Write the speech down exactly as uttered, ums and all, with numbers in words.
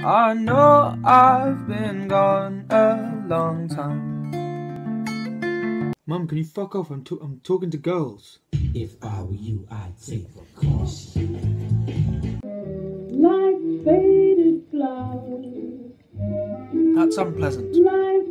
I know I've been gone a long time. Mum, can you fuck off? I'm, to I'm talking to girls. If I were you, I'd take precaution. Like faded flowers. That's unpleasant. Like